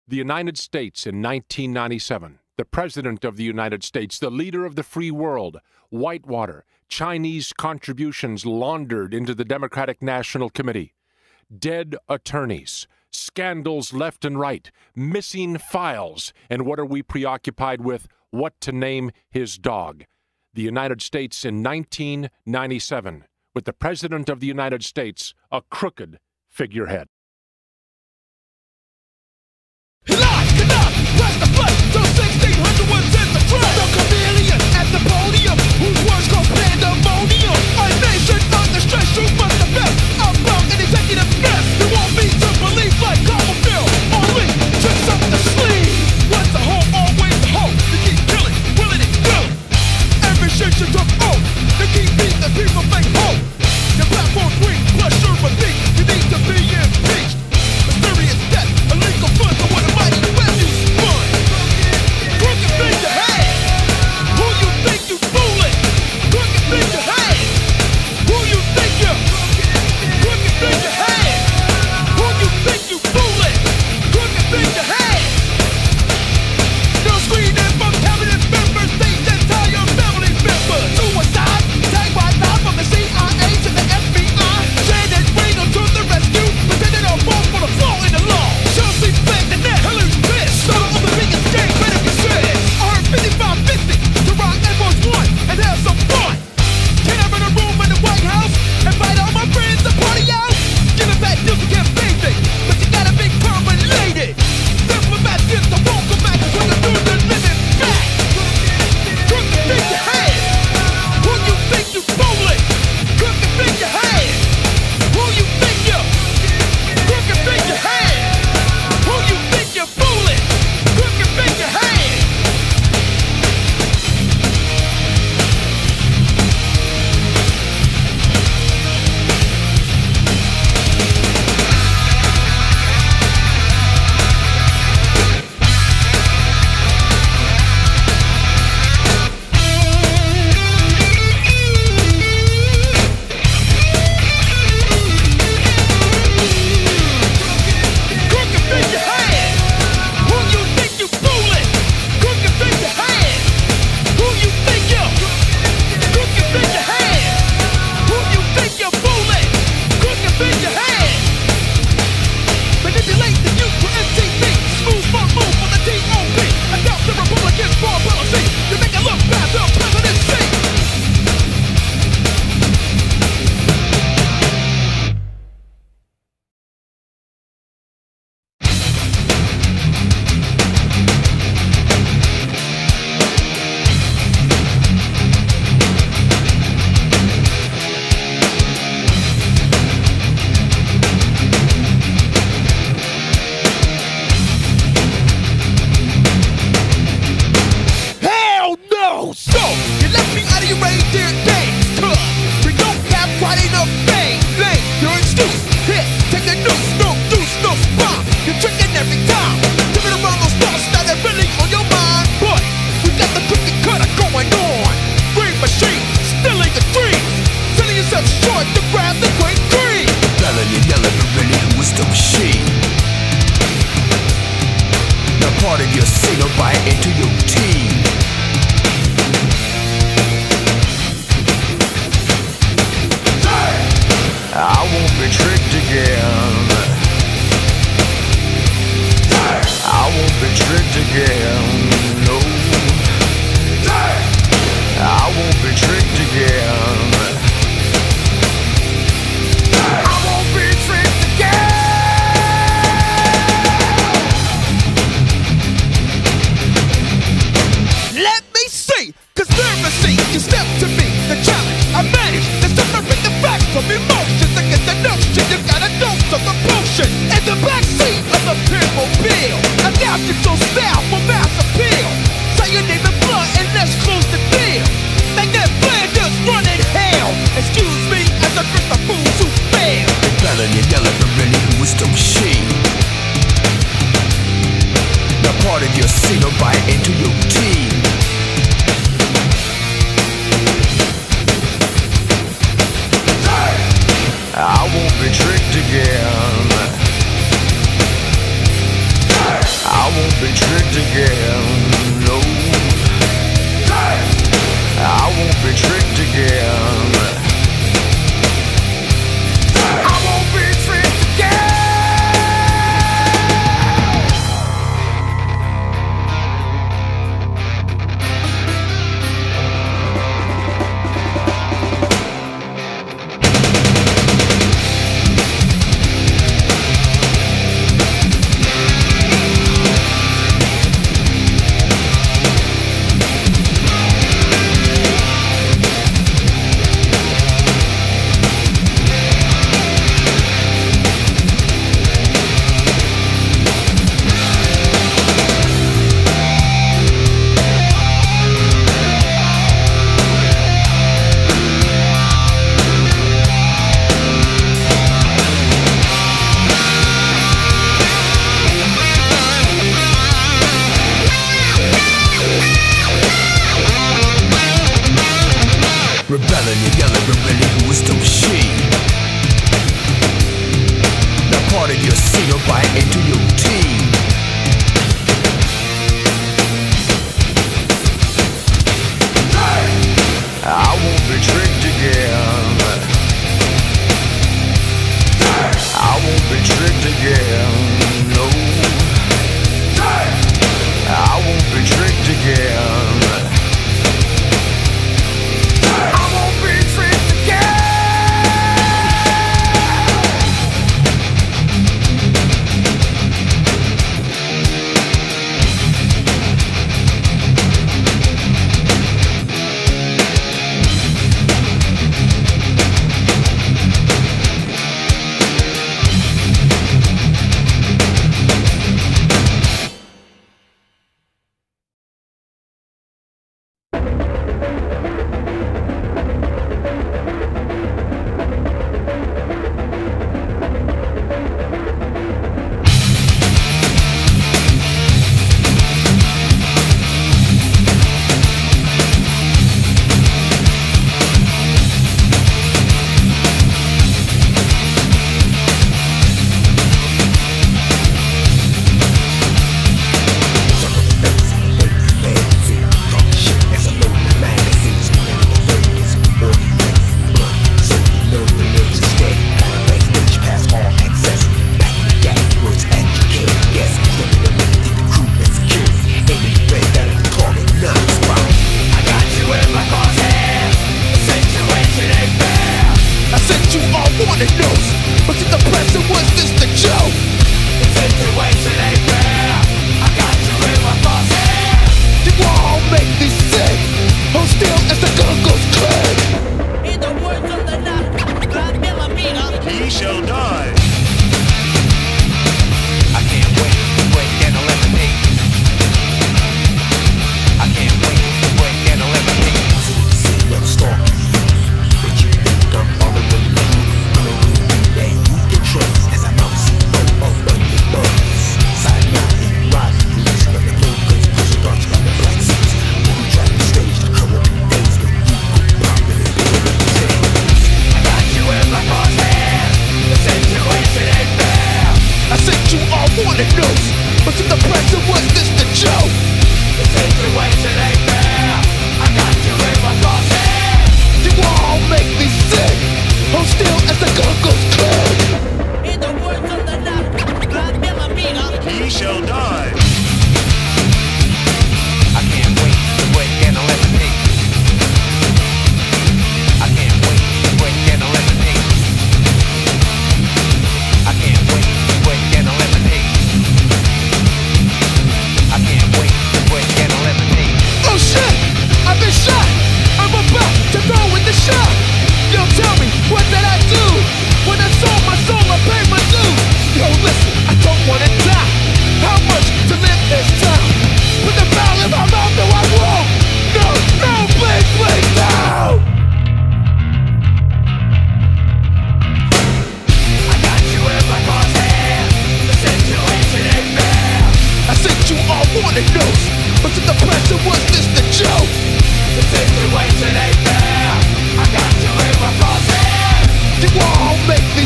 The United States in 1997, the President of the United States, the leader of the free world, Whitewater, Chinese contributions laundered into the Democratic National Committee, dead attorneys, scandals left and right, missing files, and what are we preoccupied with? What to name his dog. The United States in 1997, with the President of the United States a crooked figurehead. Press the flesh till 1600 was in the trash. The chameleon at the podium, whose words go pandemonium. A nation under stress, you must have been about an executive mess. You want me to believe like Copperfield, only tricks up the sleeve. What's the hope, always the hope, to keep killing, willing and killing. Every shit you took oath, to keep beating the people fake hope. Your platform's weak, plus you're a thief, you need to be impeached. Mysterious death, illegal funds, or what a mighty web you spun. Crooked finger, hey! Who you think you fooling? Crooked finger, hey! Who you think you? Crooked finger, hey! Who you think you fooling? Crooked finger, hey! No screening from cabinet members, state entire family members. Suicide, tag by now from the CIA to the FBI. Shannon Reno to the rescue, pretending to fall for the flaw in the law. Chelsea Bank, the net, Helen's pissed. Start of the biggest game, better be said. R5550 to rock Air Force One and have some fun. Can I rent a room in the White House? Invite all my friends to party out? Give it back, you can get baby, but you gotta be permanent. Diplomat gets the won't come back when the dudes are living back. Crooked finger, hey! Who you think you fooling? Crooked finger, hey! Who you think you? Crooked finger, hey! Who you think you're fooling? Crooked finger, hey! Crooked finger, hey! Who you think you fooling? Crooked finger, hey! Who you think you? Crooked finger, hey! Who you think you're fooling? Crooked finger, hey! Manipulate the youth for MTV. Smooth smart move for the DOP. Adopt the Republican foreign policy. You make it look bad, the presidency. Hell no! So, you left me out of your reindeer days. Cause we don't have quite enough fame. Lame, your excuse. Here, take the noose, no deuce, no spot. You're tricking every time. Living around those thoughts that are really on your mind. But we got the cookie cutter going on. Green machine, stealing a dream. Selling yourself short to grab the great cream. Yelling and yelling, but really who was the machine? Now part of your scene or buy into your team. I won't be tricked again. I won't be tricked again. No. I won't be tricked again. I won't be tricked again. Let me see, conspiracy, you step to me, the challenge, I manage to separate the facts from emotions. I get the notion, you got a dose of the potion. In the backseat of the Pimple-Bill, adapted to style for mass appeal. Say your name in blood and let's close the deal. Make that Flanders run in hell. Excuse me as I grip the fools who fail. Yelling and yelling, but really who was the machine? Now part of your scene or buy into your team. I won't be tricked again. I be tricked again. No, I won't be tricked again. I won't be tricked again. Rebelling, you yelling, rebelling, who is the machine? Now part of your signal by into your routine. I won't be tricked again. I won't be tricked again. No, I won't be tricked again.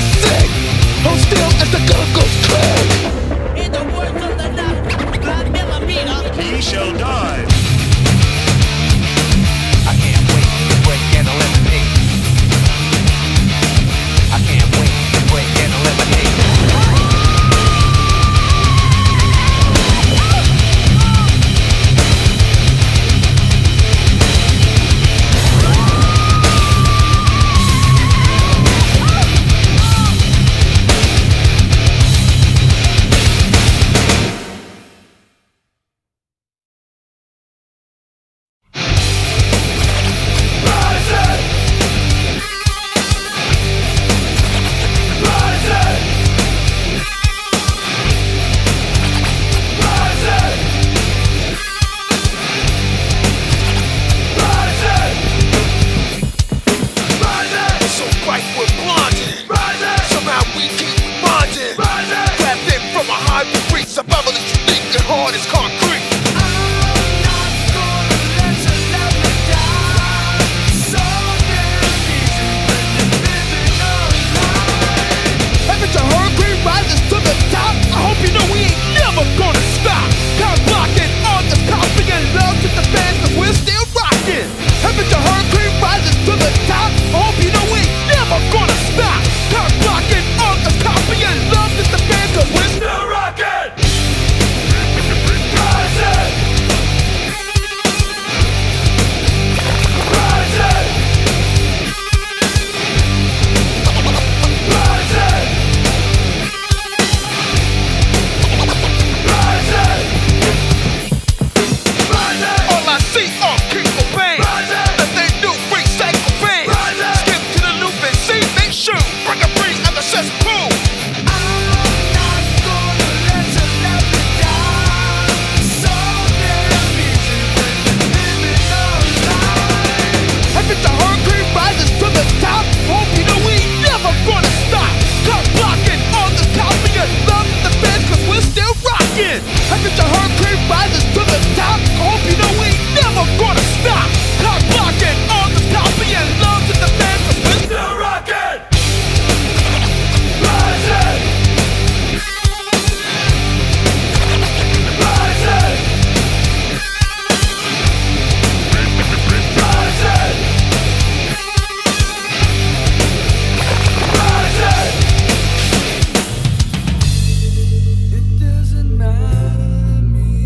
Gun goes clear. In the words of the night, heart is concrete. If a hurricane rises to the top, I hope you know we ain't never gonna stop. Cock blocking on the copy and love to the fans, cause we're still rocking. If a hurricane rises to the top, I hope you know we ain't never gonna stop. Cock blocking on the copy and love to the fans, cause we're still rocking. Rising. Rising. All I see are people pain. That they do recycle pain. Skip to the loop and see they shoot. Bring a breeze out the cesspool. If it's a hurricane rises to the top, hope you know we ain't never gonna stop. Cut blocking on the top of your love the fans, cause we're still rocking. If it's a hurricane rises to the top, hope you know we ain't never gonna stop. Cut blocking on the top of your love the fans, cause we're still rocking. Rising. Rising. Rising. It doesn't matter to me.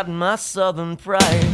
got my southern pride.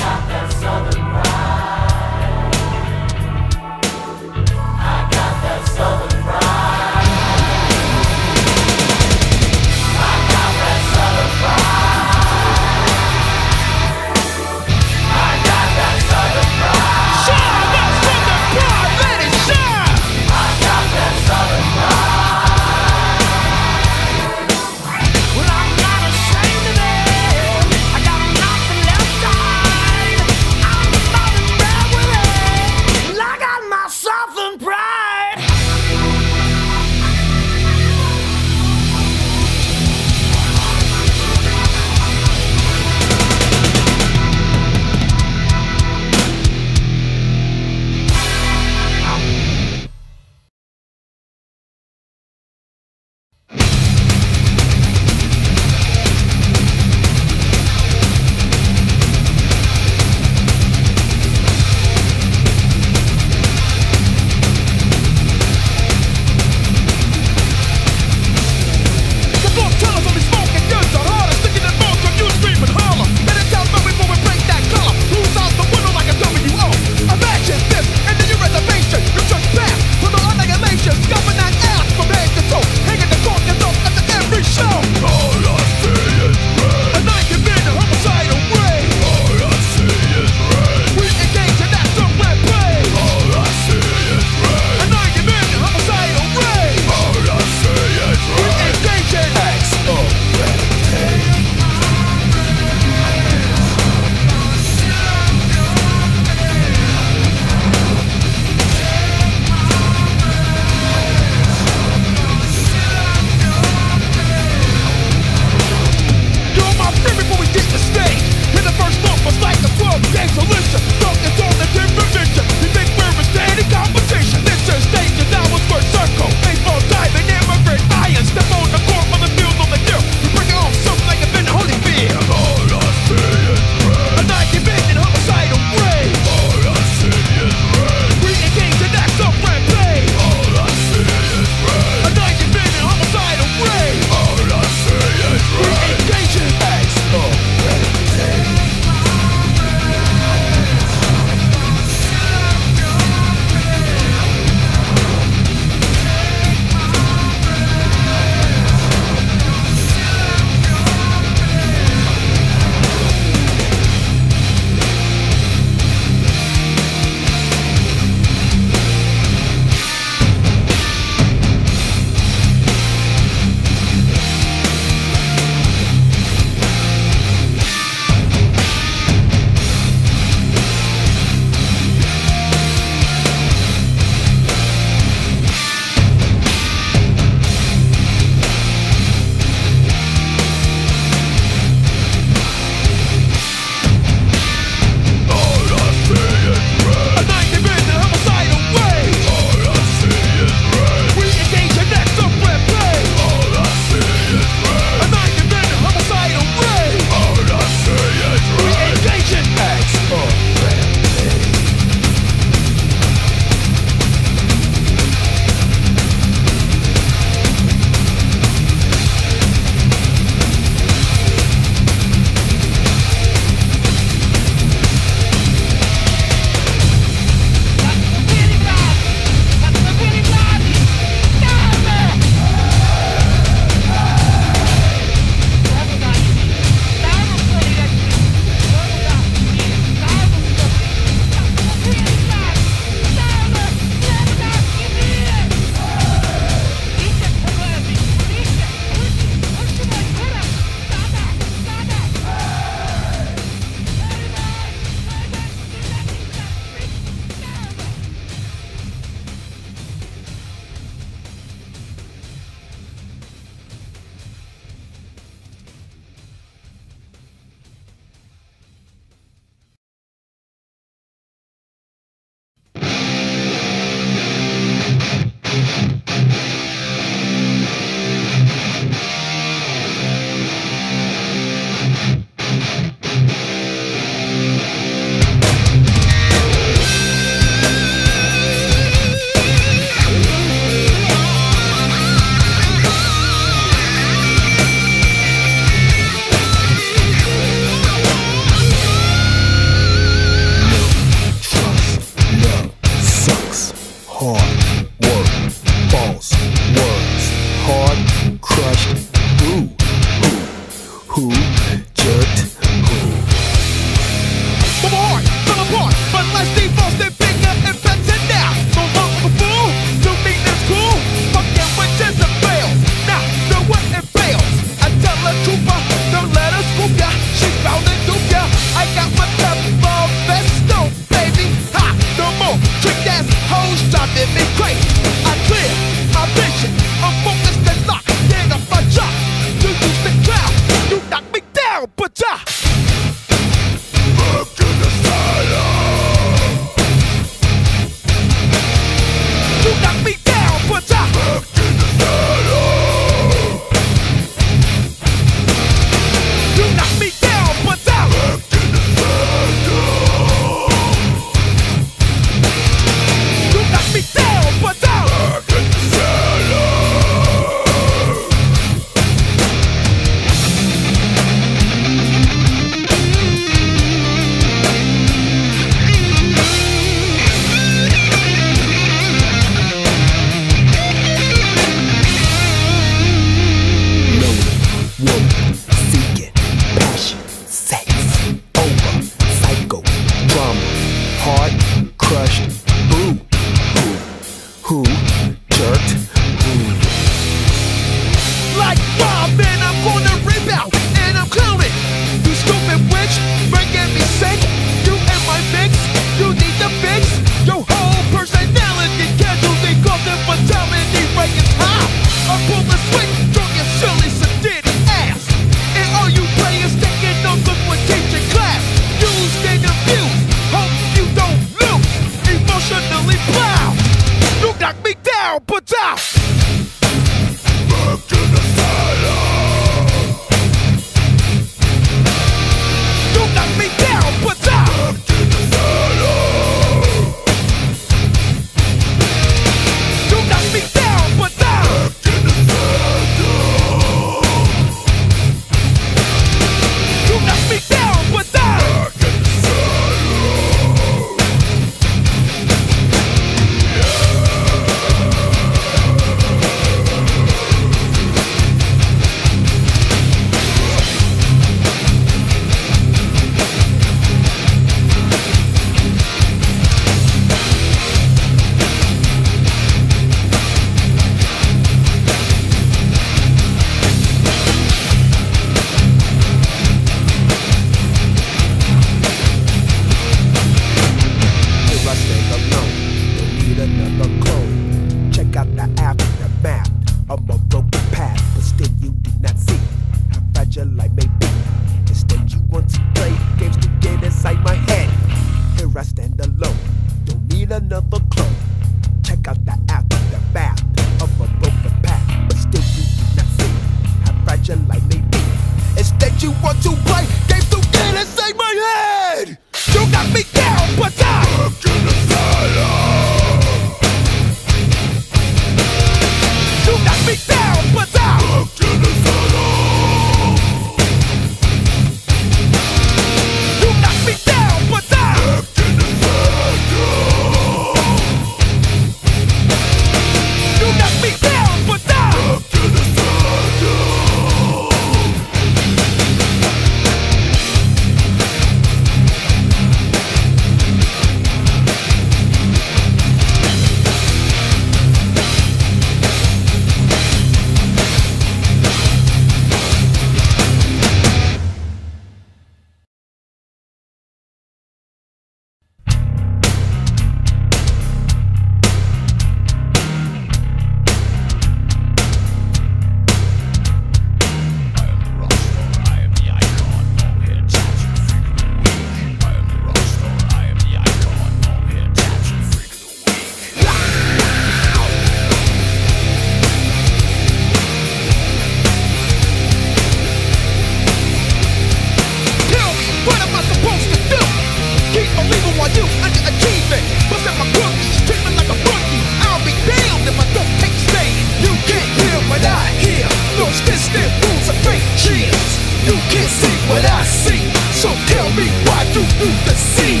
What am I supposed to do? Keep believing while you underachieving. But then my cookies treat me like a rookie. I'll be damned if I don't take a stand. You can't hear what I hear. Those distant rules are fake cheers. You can't see what I see. So tell me why do you deceive?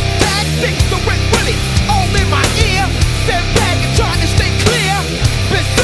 All in my ear, stand back and try to stay clear.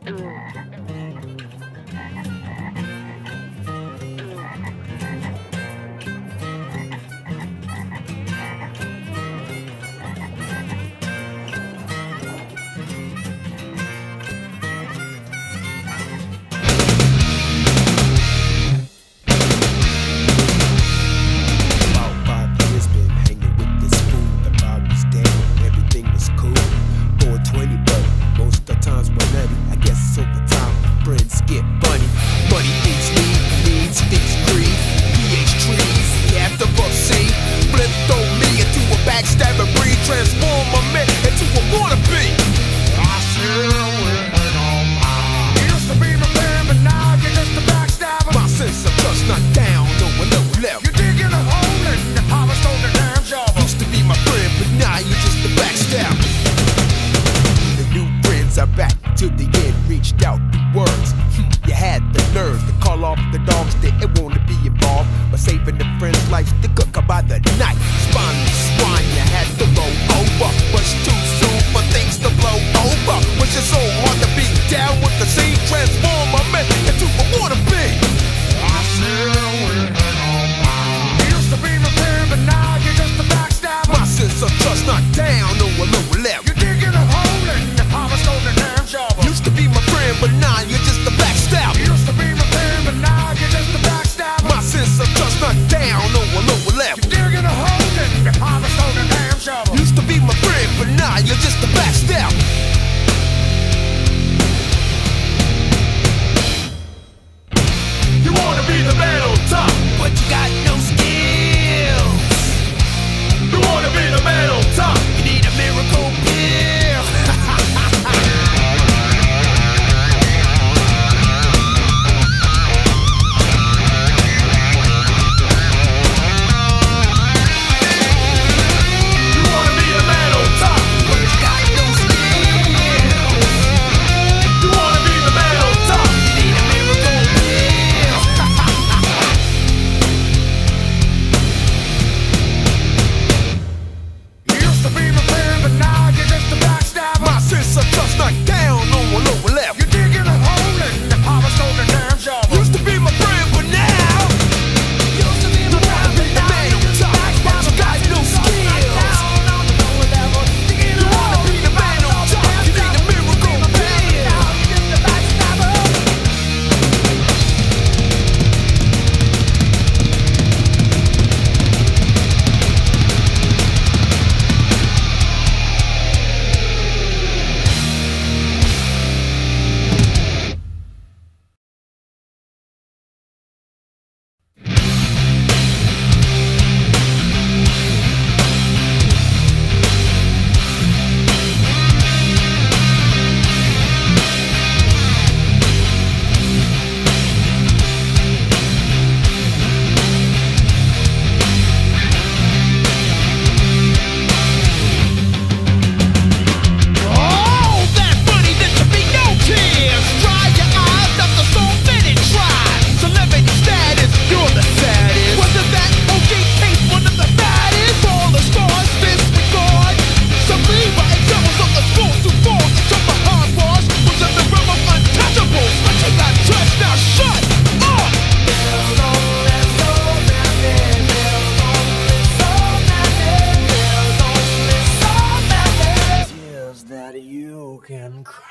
can cry.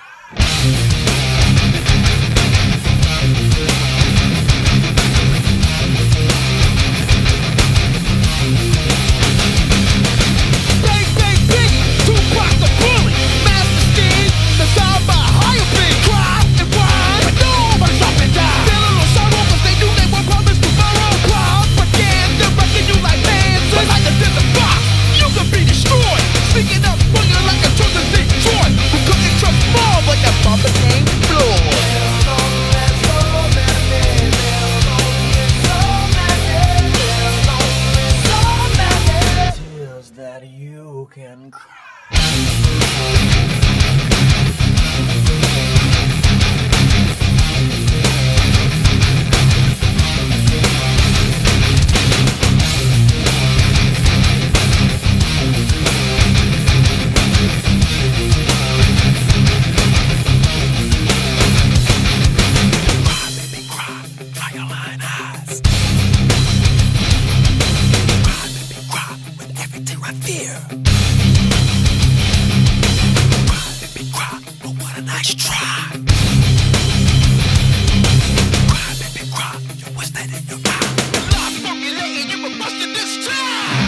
Speaking up, boogie like a chosen Detroit. We couldn't trust more, but that bumper name nice try. Cry, baby, cry. Yo, what's that in your eye? Life formulating, you were busted this time.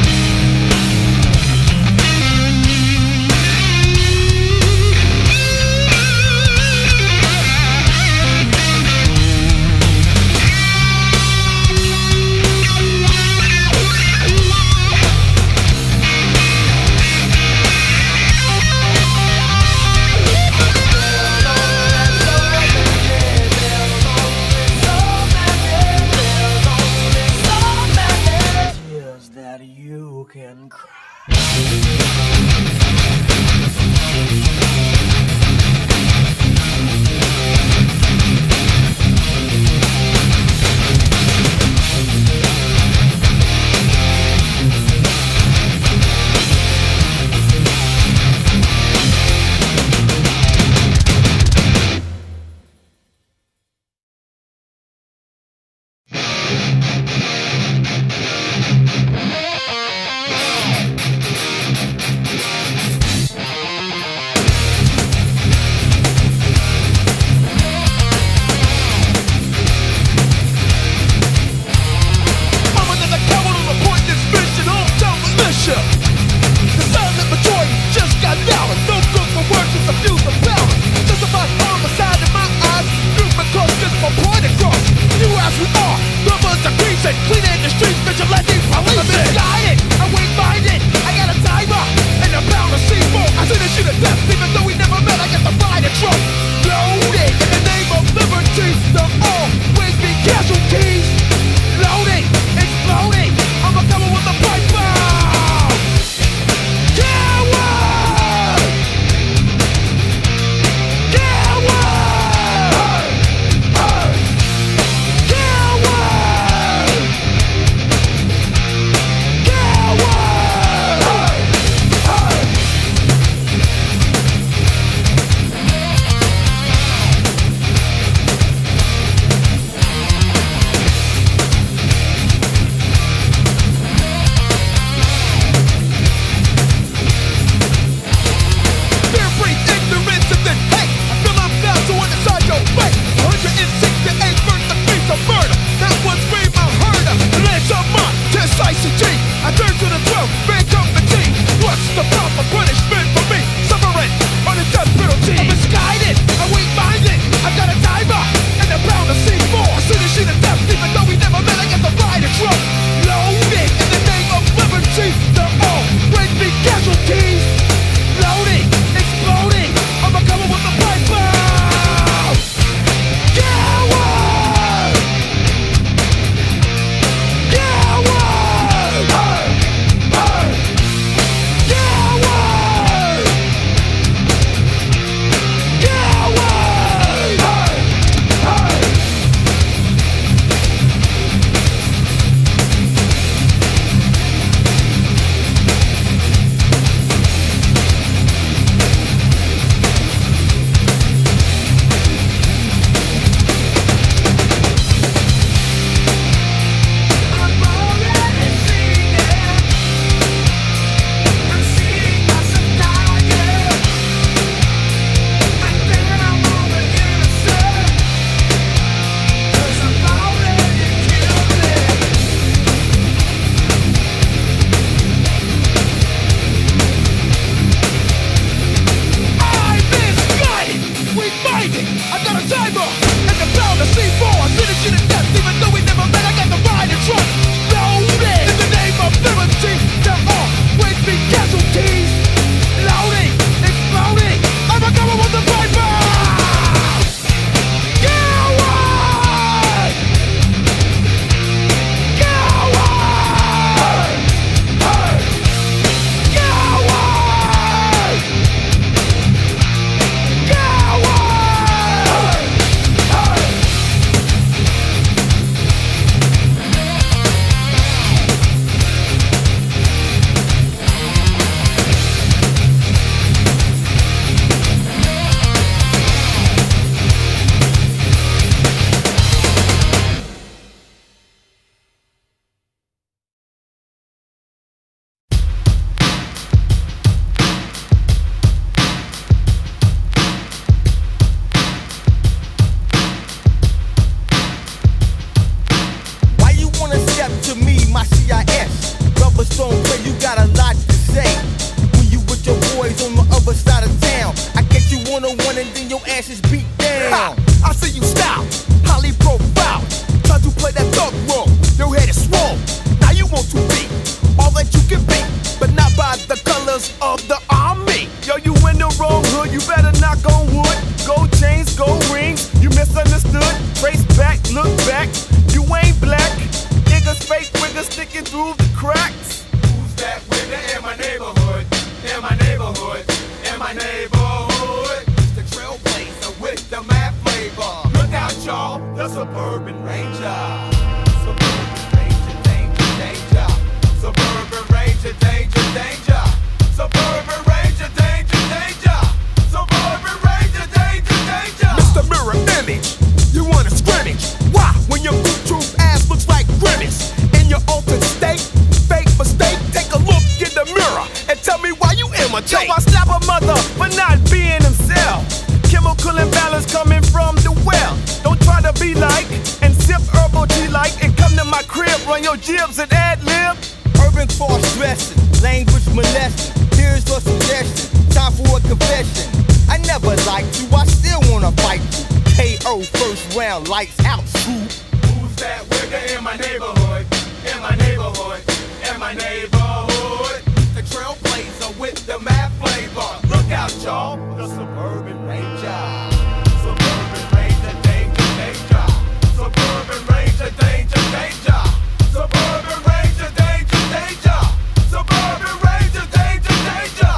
one and then your ass is beat down. Ha! I see you style, highly profile. Try to play that thug role, your head is swole. Now you want to be all that you can be, but not by the colors of the army. Yo, you in the wrong hood, you better knock on wood. Gold chains, gold rings, you misunderstood. Trace back, look back, you ain't black. Niggas fake niggas sticking through the cracks. Who's that nigga in my neighborhood? In my neighborhood, in my neighborhood. The trailblazer with the mad flavor. Look out, y'all, the Suburban Ranger. Suburban Ranger, danger, danger. Suburban Ranger, danger, danger. Suburban Ranger, danger, danger. Suburban Ranger, danger, danger. Mr. Mirror Image, you want to scrimmage? Why? When your good truth ass looks like grimace. In your altered state, fake mistake, take a look in the mirror and tell me why you imitate. Yo, I slap a mother for not being himself. Chemical imbalance coming from the well. Don't try to be like and sip herbal tea like and come to my crib, run your jibs and ad-lib. Urban cross-dressing, language molesting. Here's your suggestion, time for a confession. I never liked you, I still wanna fight you. KO first round, lights out, swoop. Who's that nigga in my neighborhood? In my neighborhood, in my neighborhood. The trailblazer with the mad flavor. Look out, y'all, the Suburban Ranger. Suburban Ranger, danger, danger. Suburban Ranger, danger, danger. Suburban Ranger, danger, danger. Suburban Ranger, danger, danger.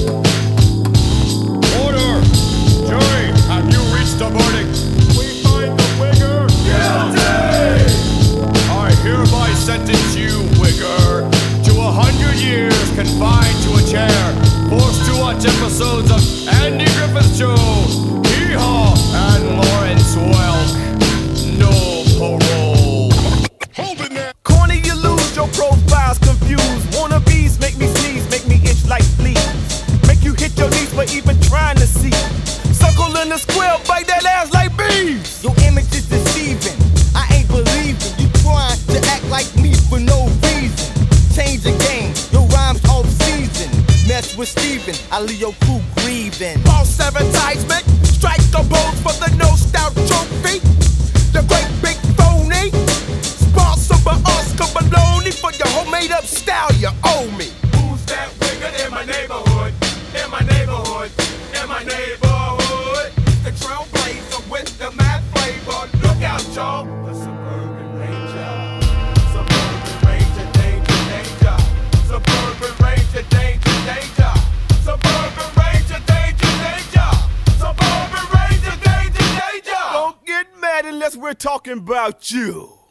Order! Jury, have you reached a verdict? We find the wigger guilty. I hereby sentence you, Wigger, to 100 years confined to a chair, forced to watch episodes of Andy Griffith Show, Hee-Haw, and Lawrence Welk. No parole. Hold it now. Corny, you lose, your profile's confused. Wannabes make me sneeze, make me itch like fleas. Make you hit your knees for even trying to see. Circle in the square, bite that ass like bees. Your image is deceiving, I ain't believing. You trying to act like me for no reason. Change the game, your rhymes off season. Mess with Steven, I leave your crew grieving. False advertisement, strike the pose for the no stout trophy. The great big phony, sponsored by Oscar Baloney for your whole made up style you owe me. Who's that wigger in my neighborhood? In my neighborhood, in my neighborhood. The trailblazer with the mad flavor. Look out, y'all, the Suburban Ranger. Suburban Ranger, danger, danger. Suburban Ranger, danger, danger. Suburban Ranger, danger, danger. Suburban Ranger, danger, danger. Don't get mad unless we're talking about you.